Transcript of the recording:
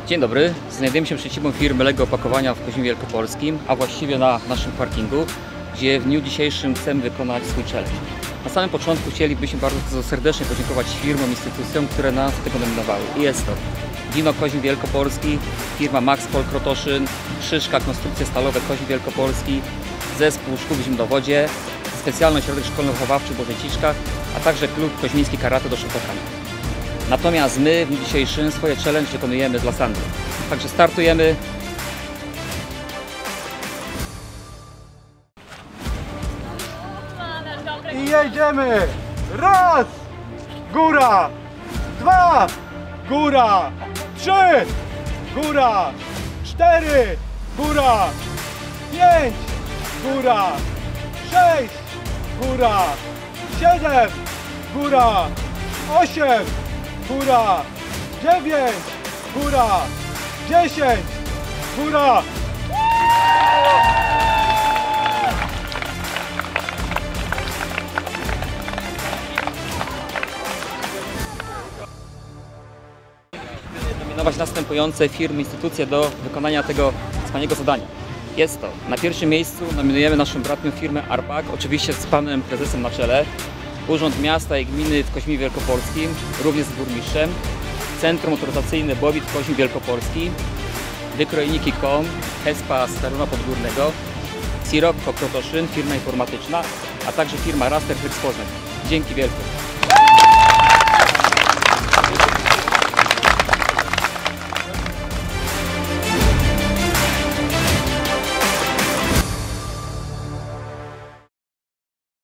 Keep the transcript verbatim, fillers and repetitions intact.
Dzień dobry, znajdujemy się przed siedzibą firmy Lego Opakowania w Koźmie Wielkopolskim, a właściwie na naszym parkingu, gdzie w dniu dzisiejszym chcemy wykonać swój challenge. Na samym początku chcielibyśmy bardzo serdecznie podziękować firmom, instytucjom, które nas do tego nominowały. I jest to Dino Koźm Wielkopolski, firma Max Pol Krotoszyn, Szyszka Konstrukcje Stalowe Koźm Wielkopolski, Zespół Szkół w Zimnowodzie, Specjalny Ośrodek Szkolno-Wychowawczy w Bożeciczkach, a także Klub Koźmiński Karate do Szopokania. Natomiast my w dniu dzisiejszym swoje challenge wykonujemy dla Sandry. Także startujemy. I jedziemy! Raz! Góra! Dwa! Góra! Trzy! Góra! Cztery! Góra! Pięć! Góra! Sześć! Góra! Siedem! Góra! Osiem! Góra! Dziewięć! Góra! Dziesięć! Góra! Nominować następujące firmy, instytucje do wykonania tego wspaniałego zadania. Jest to na pierwszym miejscu nominujemy naszą bratnią firmę Arpak, oczywiście z panem prezesem na czele, Urząd Miasta i Gminy w Koźmie Wielkopolskim, również z burmistrzem, Centrum Motoryzacyjne Bobit Koźm Wielkopolski, Wykrojniki kropka com, Hespa z Tarnowa Podgórnego, Sirocco Krotoszyn, firma informatyczna, a także firma Raster Poznań. Dzięki wielkie.